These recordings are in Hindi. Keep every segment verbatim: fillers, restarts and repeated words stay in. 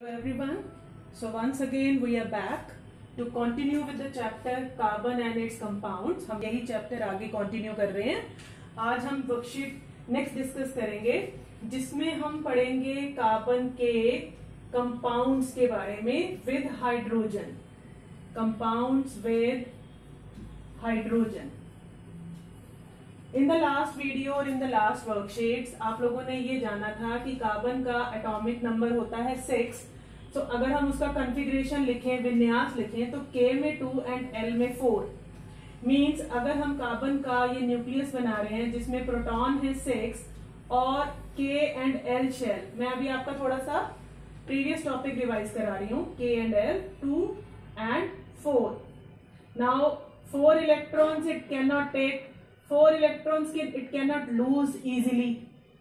Hello everyone. So once again we are back to continue with the chapter carbon and its compounds. हम यही चैप्टर आगे कंटिन्यू कर रहे हैं. आज हम वर्कशीट नेक्स्ट डिस्कस करेंगे जिसमें हम पढ़ेंगे कार्बन के कंपाउंड्स के बारे में with hydrogen. Compounds with hydrogen. In the last video और इन द लास्ट वर्कशीट्स आप लोगों ने ये जाना था कि कार्बन का एटॉमिक नंबर होता है सिक्स. तो अगर हम उसका कॉन्फ़िगरेशन लिखें, विन्यास लिखें, तो K में टू एंड L में फोर. मींस अगर हम कार्बन का ये न्यूक्लियस बना रहे हैं जिसमें प्रोटॉन है सिक्स और K एंड L शेल. मैं अभी आपका थोड़ा सा प्रीवियस टॉपिक रिवाइज करा रही हूँ. K and L two and four. Now four electrons it can not take. Four electrons के it can not lose easily.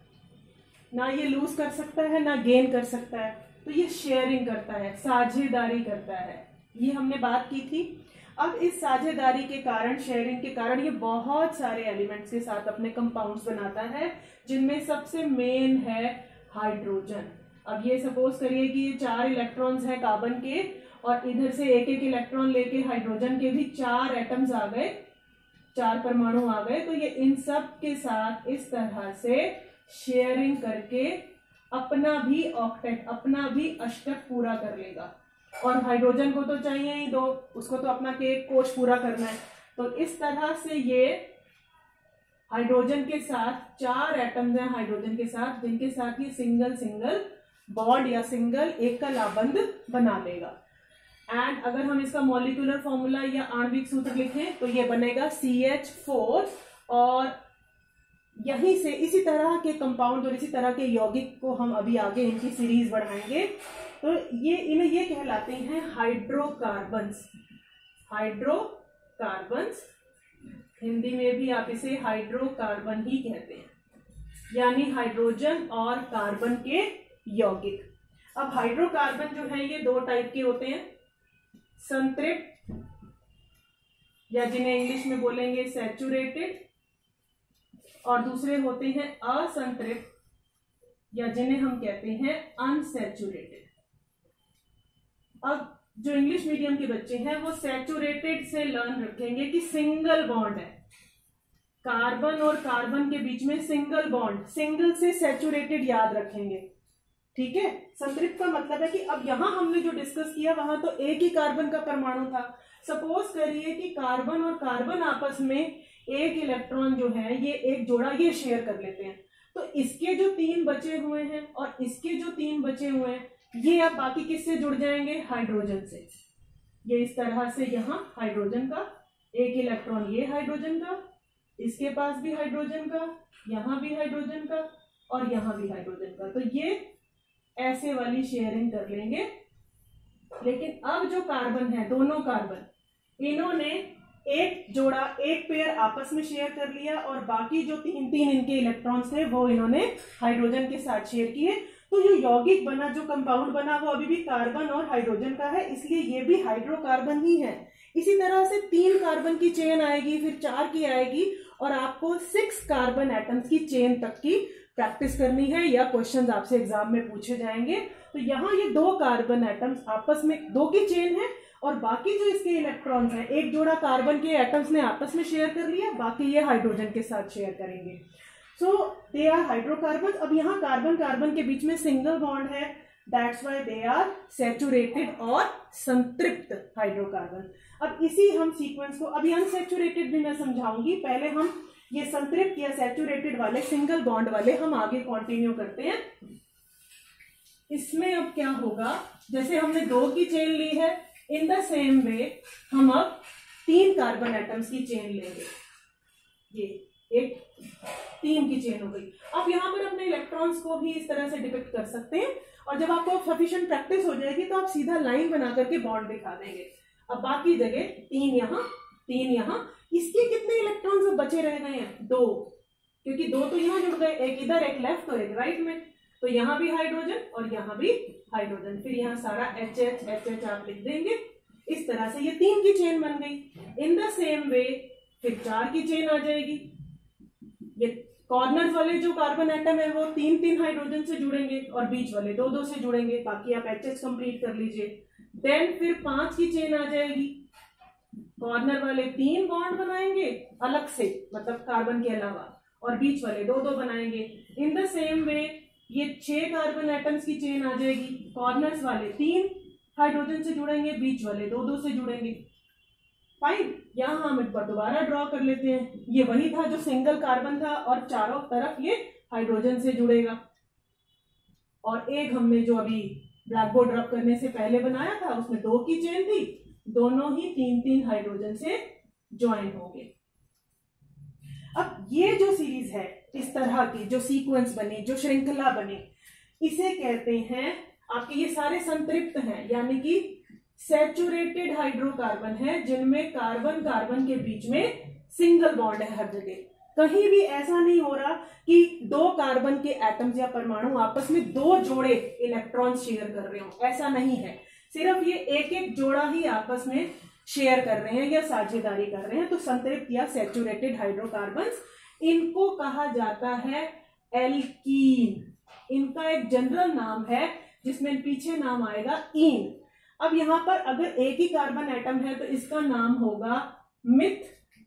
ना ये लूज कर सकता है ना गेन कर सकता है. तो ये शेयरिंग करता है, साझेदारी करता है. ये हमने बात की थी. अब इस साझेदारी के कारण, शेयरिंग के कारण ये बहुत सारे एलिमेंट्स के साथ अपने कंपाउंड्स बनाता है जिनमें सबसे मेन है हाइड्रोजन. अब ये सपोज करिए कि ये चार इलेक्ट्रॉन्स हैं कार्बन के और इधर से एक एक इलेक्ट्रॉन लेके हाइड्रोजन के भी चार एटम्स आ गए, चार परमाणु आ गए. तो ये इन सब के साथ इस तरह से शेयरिंग करके अपना भी ऑक्टेट, अपना भी अष्टक पूरा कर लेगा. और हाइड्रोजन को तो चाहिए ही दो, उसको तो अपना के कोश पूरा करना है. तो इस तरह से ये हाइड्रोजन के साथ चार एटम्स हैं हाइड्रोजन के साथ जिनके साथ ये सिंगल सिंगल बॉन्ड या सिंगल एकल आबंध बना लेगा. एंड अगर हम इसका मॉलिक्यूलर फॉर्मूला या आणविक सूत्र लिखें तो ये बनेगा सी एच फोर. और यहीं से इसी तरह के कंपाउंड और इसी तरह के यौगिक को हम अभी आगे इनकी सीरीज बढ़ाएंगे. तो ये इन्हें ये कहलाते हैं हाइड्रोकार्बन्स. हाइड्रोकार्बन्स हिंदी में भी आप इसे हाइड्रोकार्बन ही कहते हैं, यानी हाइड्रोजन और कार्बन के यौगिक. अब हाइड्रोकार्बन जो है ये दो टाइप के होते हैं. संतृप्त या जिन्हें इंग्लिश में बोलेंगे सैचुरेटेड, और दूसरे होते हैं असंतृप्त या जिन्हें हम कहते हैं अनसैचुरेटेड. अब जो इंग्लिश मीडियम के बच्चे हैं वो सैचुरेटेड से लर्न रखेंगे कि सिंगल बॉन्ड है कार्बन और कार्बन के बीच में. सिंगल बॉन्ड, सिंगल से सैचुरेटेड याद रखेंगे. ठीक है. संतृप्त का मतलब है कि अब यहां हमने जो डिस्कस किया वहां तो एक ही कार्बन का परमाणु था. सपोज करिए कि कार्बन और कार्बन आपस में एक इलेक्ट्रॉन जो है ये एक जोड़ा ये शेयर कर लेते हैं. तो इसके जो तीन बचे हुए हैं और इसके जो तीन बचे हुए हैं ये अब बाकी किससे जुड़ जाएंगे? हाइड्रोजन से. ये इस तरह से यहाँ हाइड्रोजन का एक इलेक्ट्रॉन, ये हाइड्रोजन का, इसके पास भी हाइड्रोजन का, यहाँ भी हाइड्रोजन का और यहाँ भी हाइड्रोजन का. तो ये ऐसे वाली शेयरिंग कर लेंगे. लेकिन अब जो कार्बन है, दोनों कार्बन, इन्होंने एक जोड़ा, एक पेयर आपस में शेयर कर लिया और बाकी जो तीन तीन इनके इलेक्ट्रॉन्स थे वो इन्होंने हाइड्रोजन के साथ शेयर किए. तो जो यौगिक बना, जो कंपाउंड बना, वो अभी भी कार्बन और हाइड्रोजन का है, इसलिए ये भी हाइड्रोकार्बन ही है. इसी तरह से तीन कार्बन की चेन आएगी, फिर चार की आएगी और आपको सिक्स कार्बन एटम्स की चेन तक की प्रैक्टिस करनी है या क्वेश्चंस आपसे एग्जाम में पूछे जाएंगे. तो यहाँ ये दो कार्बन एटम्स आपस में, दो की चेन है और बाकी जो इसके इलेक्ट्रॉन्स हैं, एक जोड़ा कार्बन के एटम्स ने आपस में शेयर कर लिया, बाकी ये हाइड्रोजन के साथ शेयर करेंगे. So they are hydrocarbon. अब यहाँ कार्बन कार्बन के बीच में सिंगल बॉन्ड है, that's why they are saturated और संतृप्त हाइड्रोकार्बन. अब इसी हम सीक्वेंस को, अभी अनसैचुरेटेड भी मैं समझाऊंगी, पहले हम ये संतृप्त या सैचुरेटेड वाले सिंगल बॉन्ड वाले हम आगे कंटिन्यू करते हैं. इसमें अब क्या होगा, जैसे हमने दो की चेन ली है, इन द सेम वे हम अब तीन कार्बन एटम्स की चेन लेंगे. ये एक तीन की चेन हो गई. आप यहां पर अपने इलेक्ट्रॉन्स को भी इस तरह से डिपिक्ट कर सकते हैं और जब आपको सफिशिएंट प्रैक्टिस हो जाएगी तो आप सीधा लाइन बना करके बॉन्ड दिखा देंगे. अब बाकी जगह तीन यहां, तीन यहां, इसके कितने इलेक्ट्रॉन्स अब बचे रह गए हैं? दो, क्योंकि दो तो यहां जुड़ गए, एक इधर एक लेफ्ट और एक राइट में. तो यहां भी हाइड्रोजन और यहां भी हाइड्रोजन. फिर यहां सारा एच एच एच एच आप लिख देंगे. इस तरह से ये तीन की चेन बन गई. इन द सेम वे फिर चार की चेन आ जाएगी. ये कॉर्नर वाले जो कार्बन एटम है वो तीन तीन हाइड्रोजन से जुड़ेंगे और बीच वाले दो दो से जुड़ेंगे, बाकी आप एच एच कंप्लीट कर लीजिए। देन फिर पांच की चेन आ जाएगी, कॉर्नर वाले तीन बॉन्ड बनाएंगे अलग से, मतलब कार्बन के अलावा, और बीच वाले दो दो बनाएंगे। इन द सेम वे ये छह कार्बन एटम्स की चेन आ जाएगी, कॉर्नर्स वाले तीन हाइड्रोजन से जुड़ेंगे, बीच वाले दो दो से जुड़ेंगे। फाइन, यहां हम एक बार दोबारा ड्रॉ कर लेते हैं। ये वही था जो सिंगल कार्बन था और चारों तरफ ये हाइड्रोजन से जुड़ेगा। और एक हमने जो अभी ब्लैक बोर्ड रब करने से पहले बनाया था उसमें दो की चेन थी, दोनों ही तीन तीन हाइड्रोजन से ज्वाइन होंगे। अब ये जो सीरीज है, इस तरह की जो सीक्वेंस बने, जो श्रृंखला बने, इसे कहते हैं, आपके ये सारे संतृप्त हैं, यानी कि सैचुरेटेड हाइड्रोकार्बन है, जिनमें कार्बन कार्बन के बीच में सिंगल बॉन्ड है हर जगह। कहीं भी ऐसा नहीं हो रहा कि दो कार्बन के एटम्स या परमाणु आपस में दो जोड़े इलेक्ट्रॉन शेयर कर रहे हो, ऐसा नहीं है। सिर्फ ये एक एक जोड़ा ही आपस में शेयर कर रहे हैं या साझेदारी कर रहे हैं। तो संतृप्त या सैचुरेटेड हाइड्रोकार्बन्स, इनको कहा जाता है एल्कीन। इनका एक जनरल नाम है जिसमें पीछे नाम आएगा ईन। अब यहां पर अगर एक ही कार्बन एटम है तो इसका नाम होगा मिथ,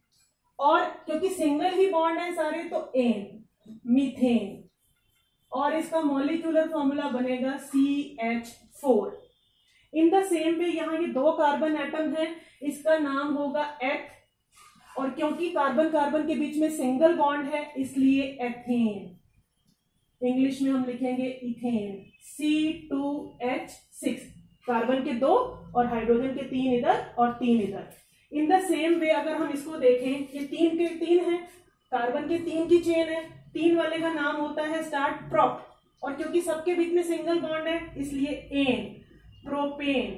और क्योंकि सिंगल ही बॉन्ड है सारे तो एन, मीथेन। और इसका मॉलिक्यूलर फॉर्मूला बनेगा C H four. In the same way यहाँ ये दो कार्बन एटम है, इसका नाम होगा एथ, और क्योंकि कार्बन कार्बन के बीच में सिंगल बॉन्ड है इसलिए एथेन। इंग्लिश में हम लिखेंगे ethane, C two H six. Carbon के दो और हाइड्रोजन के तीन इधर और तीन इधर। इन द सेम वे अगर हम इसको देखें, ये तीन के तीन है, कार्बन के तीन की चेन है, तीन वाले का नाम होता है स्टार्ट प्रोप, और क्योंकि सबके बीच में सिंगल बॉन्ड है इसलिए एन, प्रोपेन।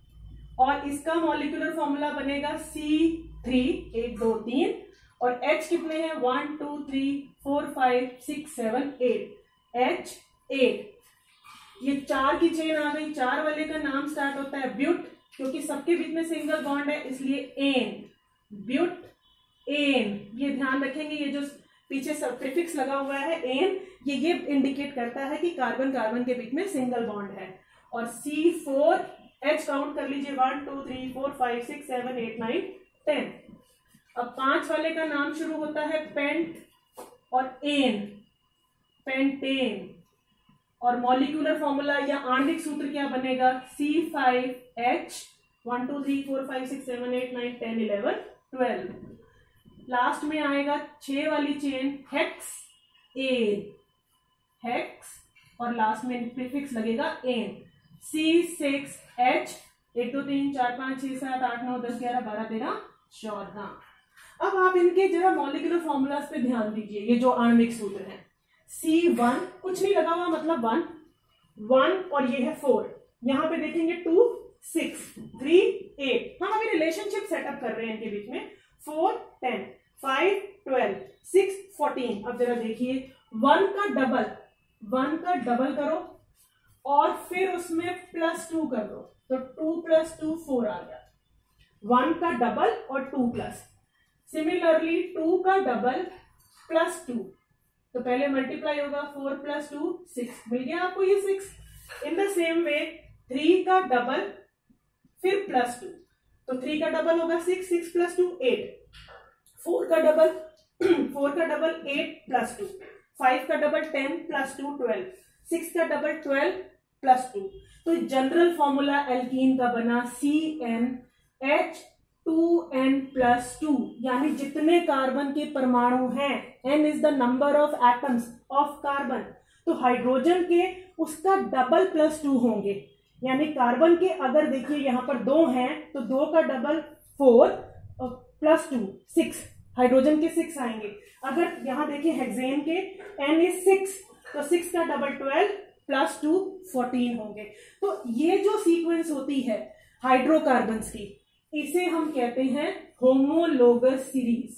और इसका मॉलिक्यूलर फॉर्मूला बनेगा सी थ्री, एक दो तीन, और H कितने हैं, one two three four five six seven eight, H eight. ये चार की चेन आ गई, चार वाले का नाम स्टार्ट होता है ब्यूट, क्योंकि सबके बीच में सिंगल बॉन्ड है इसलिए एन, ब्यूट एन। ये ध्यान रखेंगे, ये जो पीछे सब प्रीफिक्स लगा हुआ है एन, ये ये इंडिकेट करता है कि कार्बन कार्बन के बीच में सिंगल बॉन्ड है। और सी फोर, एच काउंट कर लीजिए, one two three four five six seven eight nine ten. अब पांच वाले का नाम शुरू होता है पेंट और एन, पेंटेन। और मॉलिक्यूलर फॉर्मूला या आणविक सूत्र क्या बनेगा, C five H, one two three four five six seven eight nine ten eleven twelve. Last में आएगा छह वाली चेन हेक्स एन, हेक्स, और लास्ट में प्रीफिक्स लगेगा एन, सी सिक्स एच, एक दो तीन चार पांच छह सात आठ नौ दस ग्यारह बारह तेरह चौदह। अब आप इनके जरा मॉलिक्यूलर फॉर्मूलाज पे ध्यान दीजिए, ये जो आणविक सूत्र है, सी वन कुछ नहीं लगा हुआ, मतलब वन वन, और ये है फोर। यहां पे देखेंगे टू सिक्स थ्री एट, हम अभी रिलेशनशिप सेटअप कर रहे हैं इनके बीच में, four ten, five twelve, six fourteen. अब जरा देखिए, वन का डबल, वन का डबल करो और फिर उसमें प्लस टू कर दो, तो टू प्लस टू फोर आ गया। वन का डबल और टू प्लस, सिमिलरली टू का डबल प्लस टू, तो पहले मल्टीप्लाई होगा, फोर प्लस टू सिक्स, मिल गया आपको ये six. In the same way three का डबल फिर प्लस टू, तो थ्री का डबल होगा six, six plus two eight, four का डबल फोर का double eight plus two, five का double ten plus to twelve, six का डबल ट्वेल्व प्लस टू। तो जनरल फॉर्मूला एल्कीन का बना C N H two N plus two, यानी जितने कार्बन के परमाणु हैं, N is the number of atoms of carbon, तो हाइड्रोजन के उसका डबल प्लस टू होंगे। यानी कार्बन के अगर देखिए यहां पर दो हैं तो दो का double four plus two six, hydrogen के सिक्स आएंगे। अगर यहां देखिए हेक्सेन के एन इज सिक्स, तो सिक्स का double twelve plus two fourteen होंगे। तो ये जो सीक्वेंस होती है हाइड्रोकार्बन्स की, इसे हम कहते हैं होमोलोगस सीरीज,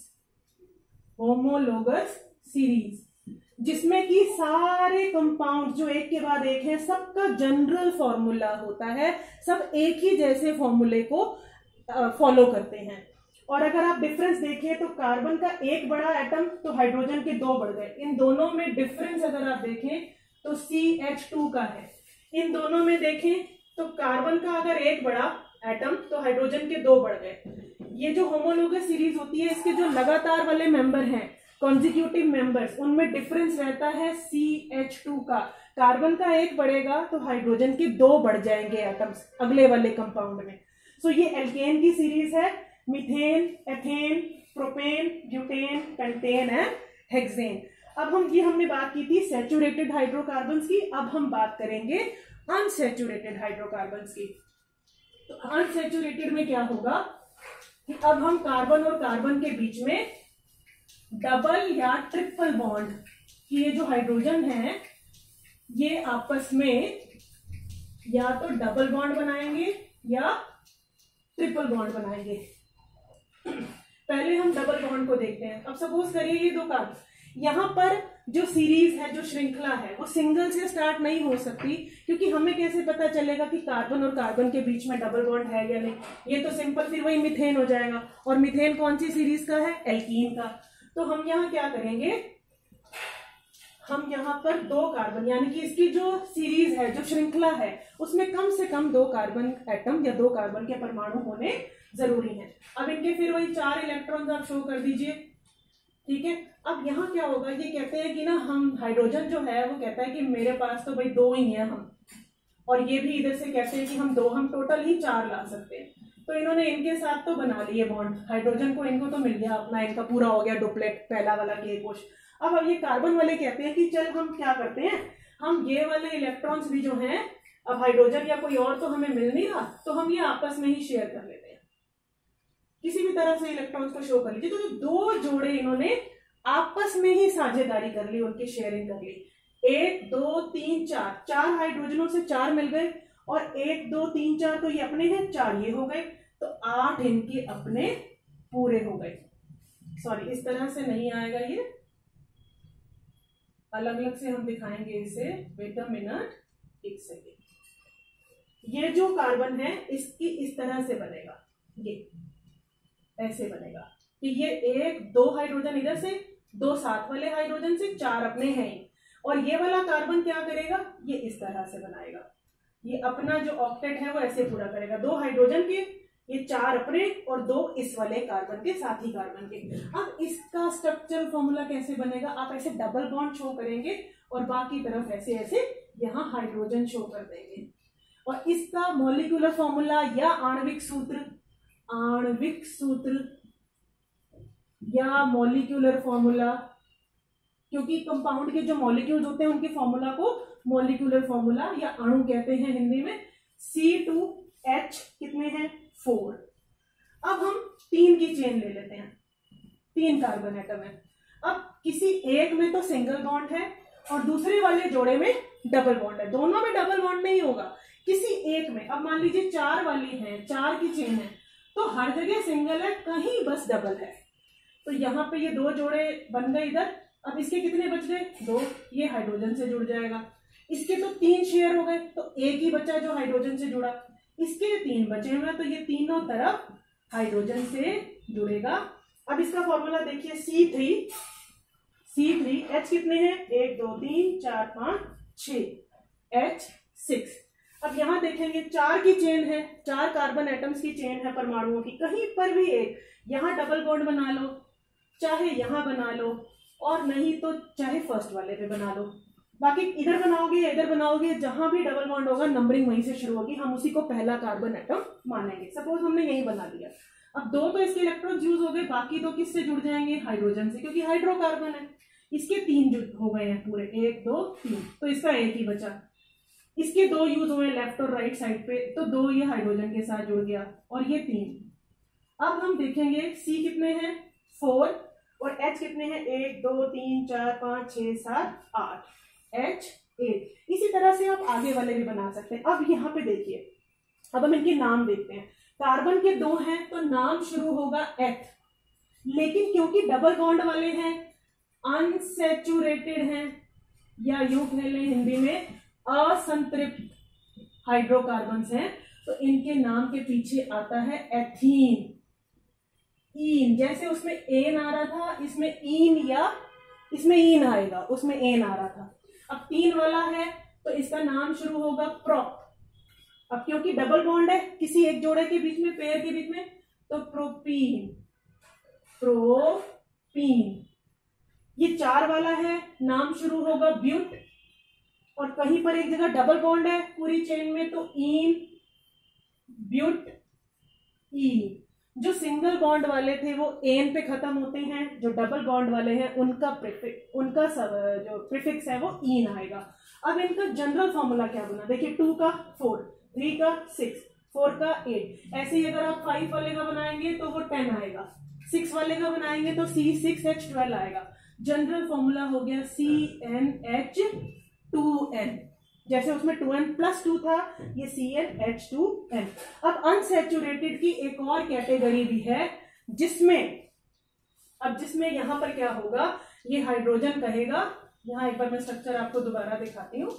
होमोलोगस सीरीज, जिसमें कि सारे कंपाउंड जो एक के बाद एक है, सबका जनरल फॉर्मूला होता है, सब एक ही जैसे फॉर्मूले को फॉलो करते हैं। और अगर आप डिफरेंस देखें तो कार्बन का एक बड़ा एटम तो हाइड्रोजन के दो बढ़ गए। इन दोनों में डिफरेंस अगर आप देखें तो सी एच टू का है। इन दोनों में देखें तो कार्बन का अगर एक बड़ा एटम तो हाइड्रोजन के दो बढ़ गए। ये जो होमोलोगस सीरीज होती है इसके जो लगातार वाले मेंबर हैं कॉन्जिक्यूटिव मेंबर्स, उनमें डिफरेंस रहता है सी एच टू का। कार्बन का एक बढ़ेगा तो हाइड्रोजन के दो बढ़ जाएंगे एटम्स अगले वाले कंपाउंड में। सो so, ये एल्केन की सीरीज है, methane, ethane, propane, butane, pentane and hexane. अब हम ये हमने बात की थी सैचुरेटेड हाइड्रोकार्बन्स की, अब हम बात करेंगे अनसैचुरेटेड हाइड्रोकार्बन्स की। तो अनसैचुरेटेड में क्या होगा कि अब हम कार्बन और कार्बन के बीच में डबल या ट्रिपल बॉन्ड कि ये जो हाइड्रोजन है ये आपस में या तो डबल बॉन्ड बनाएंगे या ट्रिपल बॉन्ड बनाएंगे। पहले हम डबल बॉन्ड को देखते हैं। अब सपोज करिए ये दो कार्बन, यहां पर जो सीरीज है, जो श्रृंखला है, वो सिंगल से स्टार्ट नहीं हो सकती, क्योंकि हमें कैसे पता चलेगा कि कार्बन और कार्बन के बीच में डबल बॉन्ड है या नहीं। ये तो सिंपल फिर वही मीथेन हो जाएगा, और मीथेन कौन सी सीरीज का है? एल्कीन का। तो हम यहाँ क्या करेंगे, हम यहाँ पर दो कार्बन यानी कि इसकी जो सीरीज है, जो श्रृंखला है, उसमें कम से कम दो कार्बन एटम या दो कार्बन के परमाणु होने जरूरी हैं। अब इनके फिर वही चार इलेक्ट्रॉन्स आप शो कर दीजिए, ठीक है। अब यहाँ क्या होगा, ये कहते हैं कि ना हम हाइड्रोजन जो है वो कहता है कि मेरे पास तो भाई दो ही है हम, और ये भी इधर से कहते हैं कि हम दो, हम टोटल ही चार ला सकते हैं। तो इन्होंने इनके साथ तो बना लिए बॉन्ड, हाइड्रोजन को इनको तो मिल गया अपना, इनका पूरा हो गया डुप्लेट, पहला वाला के कोश। अब अब ये कार्बन वाले कहते हैं कि चल हम क्या करते हैं, हम ये वाले इलेक्ट्रॉन्स भी जो हैं, अब हाइड्रोजन या कोई और तो हमें मिल नहीं रहा, तो हम ये आपस में ही शेयर कर लेते हैं, किसी भी तरह से इलेक्ट्रॉन्स को शो कर लीजिए। तो जो दो जोड़े इन्होंने आपस में ही साझेदारी कर ली, उनकी शेयरिंग कर ली। एक दो तीन चार, चार हाइड्रोजनों से चार मिल गए, और एक दो तीन चार तो ये अपने हैं, चार ये हो गए, तो आठ इनके अपने पूरे हो गए। सॉरी, इस तरह से नहीं आएगा, ये अलग अलग से हम दिखाएंगे इसे। वेट अ मिनट, एक सेकेंड। ये जो कार्बन है इसकी इस तरह से बनेगा, ये ऐसे बनेगा कि ये एक दो हाइड्रोजन इधर से, दो साथ वाले हाइड्रोजन से, चार अपने हैं, और ये वाला कार्बन क्या करेगा, ये इस तरह से बनाएगा, ये अपना जो ऑक्टेट है वो ऐसे पूरा करेगा, दो हाइड्रोजन के, ये चार अपने और दो इस वाले कार्बन के, साथी कार्बन के। अब इसका स्ट्रक्चरल फॉर्मूला कैसे बनेगा, आप ऐसे डबल बॉन्ड शो करेंगे और बाकी तरफ ऐसे ऐसे यहाँ हाइड्रोजन शो कर देंगे, और इसका मॉलिक्यूलर फॉर्मूला या आणविक सूत्र, आणविक सूत्र या मॉलिक्यूलर फॉर्मूला, क्योंकि कंपाउंड के जो मॉलिक्यूल्स होते हैं उनके फॉर्मूला को मॉलिक्यूलर फॉर्मूला या अणु कहते हैं हिंदी में। सी टू एच कितने हैं, फोर। अब हम तीन की चेन ले लेते हैं, तीन कार्बन एटम है। अब किसी एक में तो सिंगल बॉन्ड है और दूसरे वाले जोड़े में डबल बॉन्ड है, दोनों में डबल बॉन्ड नहीं होगा, किसी एक में। अब मान लीजिए चार वाली है, चार की चेन है, तो हर जगह सिंगल है, कहीं बस डबल है। तो यहाँ पे ये दो जोड़े बन गए इधर। अब इसके कितने बच गए, दो, ये हाइड्रोजन से जुड़ जाएगा। इसके तो तीन शेयर हो गए, तो एक ही बचा जो हाइड्रोजन से जुड़ा। इसके तीन बचे हुए, तो ये तीनों तरफ हाइड्रोजन से जुड़ेगा। अब इसका फॉर्मूला देखिए, C three, C three, H कितने हैं, एक दो तीन चार पांच छह, एच सिक्स। अब यहां देखेंगे चार की चेन है, चार कार्बन एटम्स की चेन है परमाणुओं की, कहीं पर भी एक, यहां डबल बॉन्ड बना लो, चाहे यहां बना लो, और नहीं तो चाहे फर्स्ट वाले पे बना लो। बाकी इधर बनाओगे या इधर बनाओगे, जहां भी डबल बॉन्ड होगा नंबरिंग वहीं से शुरू होगी, हम उसी को पहला कार्बन एटम मानेंगे। सपोज हमने यही बना लिया। अब दो तो इसके इलेक्ट्रॉन्स यूज हो गए, बाकी दो किससे जुड़ जाएंगे, हाइड्रोजन से, क्योंकि हाइड्रोकार्बन है। इसके तीन जुड़ हो गए हैं पूरे, एक दो तीन, तो इसका एक ही बचा। इसके दो यूज हुए लेफ्ट और राइट साइड पे, तो दो ये हाइड्रोजन के साथ जुड़ गया, और ये तीन। अब हम देखेंगे सी कितने हैं, फोर, और एच कितने हैं, एक दो तीन चार पांच छह सात आठ, एच एट। इसी तरह से आप आगे वाले भी बना सकते हैं। अब यहाँ पे देखिए, अब हम इनके नाम देखते हैं। कार्बन के दो हैं तो नाम शुरू होगा एथ, लेकिन क्योंकि डबल बॉन्ड वाले हैं, अनसैचुरेटेड हैं, या यूं कह लें हिंदी में असंतृप्त हाइड्रोकार्बन्स हैं, तो इनके नाम के पीछे आता है एथीन। ईन, जैसे उसमें एन आ रहा था इसमें ईन या इसमें ईन आएगा, उसमें एन आ रहा था। अब तीन वाला है तो इसका नाम शुरू होगा प्रोप। अब क्योंकि डबल बॉन्ड है किसी एक जोड़े के बीच में, पेयर के बीच में, तो प्रोपीन, प्रोपीन। ये चार वाला है, नाम शुरू होगा ब्यूट। और कहीं पर एक जगह डबल बॉन्ड है पूरी चेन में, तो ईन, ब्यूट, ई। जो सिंगल बॉन्ड वाले थे वो एन पे खत्म होते हैं, जो डबल बॉन्ड वाले हैं उनका प्रीफिक्स, उनका जो प्रीफिक्स है वो ईन आएगा। अब इनका जनरल फॉर्मूला क्या बना, देखिए टू का फोर, थ्री का सिक्स, फोर का एट। ऐसे ही अगर आप फाइव वाले का बनाएंगे तो वो टेन आएगा, सिक्स वाले का बनाएंगे तो सी सिक्स एच ट्वेल्व आएगा। जनरल फॉर्मूला हो गया C N H two N, जैसे उसमें टू एन प्लस टू था, ये C N H two N. अब अनसैचुरेटेड की एक और कैटेगरी भी है जिसमें, अब जिसमें यहां पर क्या होगा, ये हाइड्रोजन कहेगा, यहां एक बार मैं स्ट्रक्चर आपको दोबारा दिखाती हूं।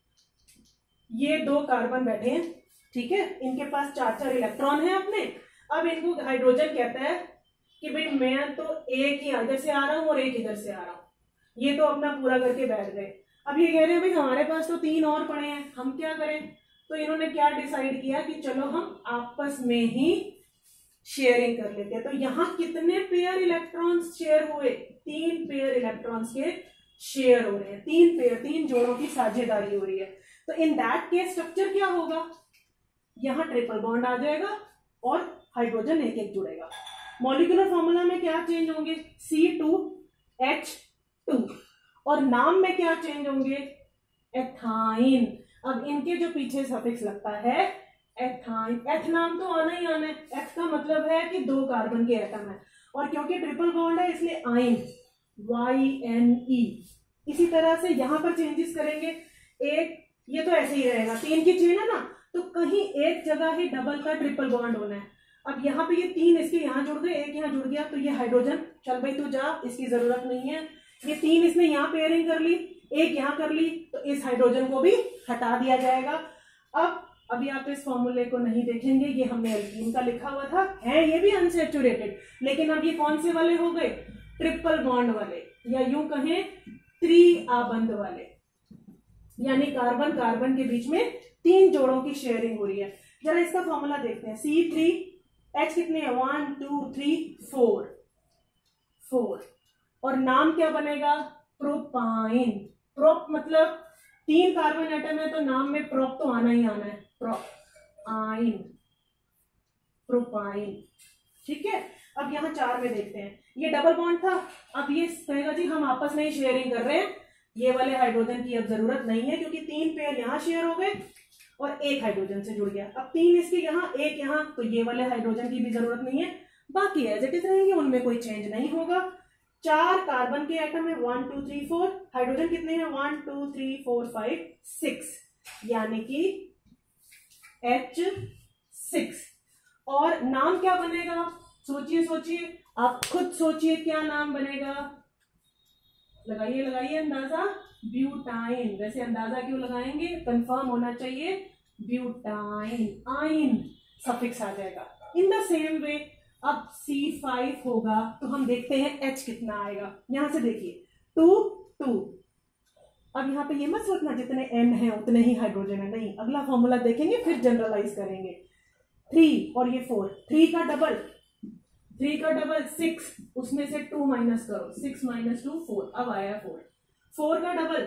ये दो कार्बन बैठे हैं, ठीक है, इनके पास चार चार इलेक्ट्रॉन है अपने। अब इनको हाइड्रोजन कहता है कि भाई मैं तो एक ही इधर से आ रहा हूं और एक इधर से आ रहा हूं, ये तो अपना पूरा करके बैठ गए। अब ये कह रहे हैं भाई हमारे पास तो तीन और पड़े हैं, हम क्या करें। तो इन्होंने क्या डिसाइड किया कि चलो हम आपस में ही शेयरिंग कर लेते हैं। तो यहाँ कितने पेयर इलेक्ट्रॉन्स शेयर हुए, तीन पेयर इलेक्ट्रॉन्स के शेयर हो रहे हैं, तीन पेयर, तीन जोड़ों की साझेदारी हो रही है। तो इन दैट केस स्ट्रक्चर क्या होगा, यहाँ ट्रिपल बॉन्ड आ जाएगा और हाइड्रोजन एक एक जुड़ेगा। मॉलिक्यूलर फॉर्मूला में क्या चेंज होंगे, सी टू एच टू, और नाम में क्या चेंज होंगे, एथाइन। अब इनके जो पीछे सफिक्स लगता है एथाइन, एथ नाम तो आना ही आना है, एथ का मतलब है कि दो कार्बन के एटम है, और क्योंकि ट्रिपल बॉन्ड है इसलिए आइन, वाई एन ई। इसी तरह से यहां पर चेंजेस करेंगे, एक ये तो ऐसे ही रहेगा, तीन की चेन है ना, तो कहीं एक जगह ही डबल का ट्रिपल बॉन्ड होना है। अब यहाँ पे ये तीन इसके यहाँ जुड़ गए, एक यहाँ जुड़ गया, तो ये हाइड्रोजन चल भाई तू जा, इसकी जरूरत नहीं है। ये तीन इसने यहाँ पेयरिंग कर ली, एक यहाँ कर ली, तो इस हाइड्रोजन को भी हटा दिया जाएगा। अब अभी आप इस फॉर्मूले को नहीं देखेंगे, ये हमने एल्कीन का लिखा हुआ था, है ये भी अनसैचुरेटेड, लेकिन अब ये कौन से वाले हो गए, ट्रिपल बॉन्ड वाले, या यूं कहें त्रिआबंध वाले, यानी कार्बन कार्बन के बीच में तीन जोड़ों की शेयरिंग हो रही है। जरा इसका फॉर्मूला देखते हैं, सी थ्री एच कितने हैं, one two three four, four, और नाम क्या बनेगा, प्रोपाइन। प्रोप मतलब तीन कार्बन एटम है तो नाम में प्रोप तो आना ही आना है, प्रोपाइन, प्रोपाइन, ठीक है। अब यहाँ चार में देखते हैं, ये डबल बॉन्ड था, अब ये कहेगा जी हम आपस में ही शेयरिंग कर रहे हैं, ये वाले हाइड्रोजन की अब जरूरत नहीं है क्योंकि तीन पेयर यहाँ शेयर हो गए और एक हाइड्रोजन से जुड़ गया। अब तीन इसके यहाँ, एक यहाँ, तो ये वाले हाइड्रोजन की भी जरूरत नहीं है, बाकी एज इट इज रहेंगे, उनमें कोई चेंज नहीं होगा। चार कार्बन के एटम है, one two three four, hydrogen कितने हैं, one two three four five six, यानी कि एच सिक्स। और नाम क्या बनेगा, सोचिए सोचिए, आप खुद सोचिए क्या नाम बनेगा, लगाइए लगाइए अंदाजा, ब्यूटाइन। वैसे अंदाजा क्यों लगाएंगे, कंफर्म होना चाहिए, ब्यूटाइन, आइन सफिक्स आ जाएगा। इन द सेम वे अब सी फाइव होगा तो हम देखते हैं H कितना आएगा, यहां से देखिए टू टू। अब यहाँ पे ये मत सोचना जितने N है उतने ही हाइड्रोजन है, नहीं, अगला फॉर्मूला देखेंगे फिर जनरलाइज करेंगे। थ्री और ये फोर, थ्री का डबल, थ्री का डबल सिक्स, उसमें से टू माइनस करो, सिक्स माइनस टू फोर, अब आया फोर। फोर का डबल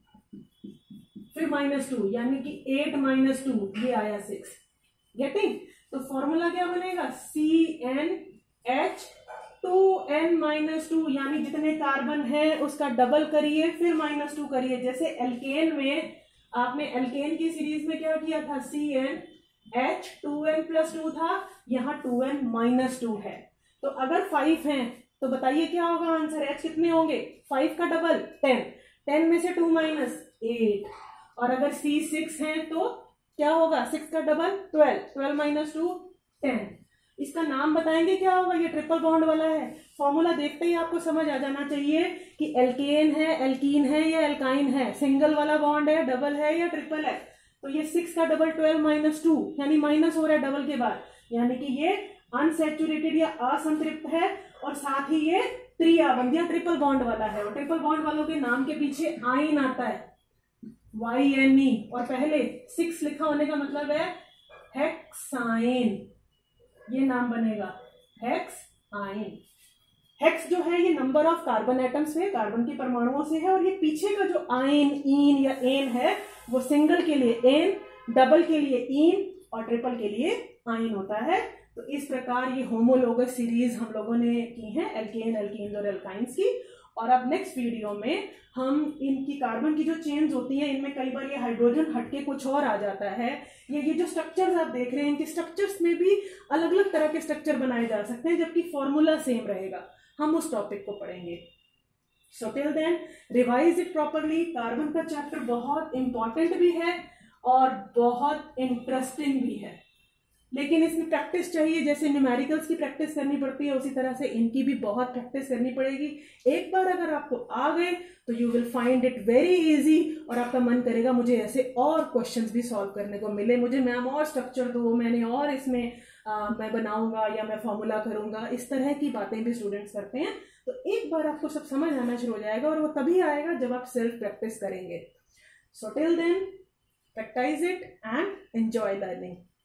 फिर माइनस टू, यानी कि एट माइनस टू, ये आया सिक्स। गेटिंग? तो फॉर्मूला क्या बनेगा, C N H two N minus two, यानी जितने कार्बन है उसका डबल करिए फिर माइनस टू करिए। जैसे एल्केन में आपने एल्केन की सीरीज में क्या किया था, C N H two N plus two था, यहाँ टू एन माइनस टू है। तो अगर फाइव है तो बताइए क्या होगा आंसर, एच कितने होंगे, फाइव का डबल टेन, टेन में से टू माइनस एट, और अगर सी सिक्स है तो क्या होगा, सिक्स का double twelve, twelve minus two ten. इसका नाम बताएंगे क्या होगा, ये ट्रिपल बॉन्ड वाला है। फॉर्मूला देखते ही आपको समझ आ जाना चाहिए कि एल्केन है, एल्कीन है या एल्काइन है, सिंगल वाला बॉन्ड है, डबल है या ट्रिपल है। तो ये सिक्स का डबल ट्वेल्व माइनस टू, यानी माइनस हो रहा है डबल के बाद, यानी कि ये अनसैचुरेटेड या असंतृप्त है, और साथ ही ये त्रिआबंध या ट्रिपल बॉन्ड वाला है। और ट्रिपल बॉन्ड वालों के नाम के पीछे आइन आता है, वाई एन ई, और पहले सिक्स लिखा होने का मतलब है हेक्साइन, ये नाम बनेगा हेक्साइन। हेक्स जो है ये नंबर ऑफ कार्बन एटम्स है, कार्बन के परमाणुओं से है, और ये पीछे का जो आइन, इन या एन है वो सिंगल के लिए एन, डबल के लिए इन और ट्रिपल के लिए आइन होता है। तो इस प्रकार ये होमोलोगस सीरीज हम लोगों ने की है एल्केन, एल्कीन्स और एल्काइंस की। और अब नेक्स्ट वीडियो में हम इनकी कार्बन की जो चेन्स होती है इनमें कई बार ये हाइड्रोजन हटके कुछ और आ जाता है, ये ये जो स्ट्रक्चर्स आप देख रहे हैं इनके स्ट्रक्चर्स में भी अलग अलग तरह के स्ट्रक्चर बनाए जा सकते हैं, जबकि फॉर्मूला सेम रहेगा। हम उस टॉपिक को पढ़ेंगे। So till then revise it properly. Carbon का चैप्टर बहुत इंपॉर्टेंट भी है और बहुत इंटरेस्टिंग भी है, लेकिन इसमें प्रैक्टिस चाहिए। जैसे न्यूमेरिकल्स की प्रैक्टिस करनी पड़ती है उसी तरह से इनकी भी बहुत प्रैक्टिस करनी पड़ेगी। एक बार अगर आपको आ गए तो you will find it very easy, और आपका मन करेगा मुझे ऐसे और क्वेश्चंस भी सॉल्व करने को मिले, मुझे मैम और स्ट्रक्चर दो, मैंने और इसमें आ, मैं बनाऊंगा या मैं फॉर्मूला करूंगा। इस तरह की बातें भी स्टूडेंट्स करते हैं। तो एक बार आपको सब समझ आना शुरू हो जाएगा, और वो तभी आएगा जब आप सेल्फ प्रैक्टिस करेंगे। So till then practice it and enjoy learning.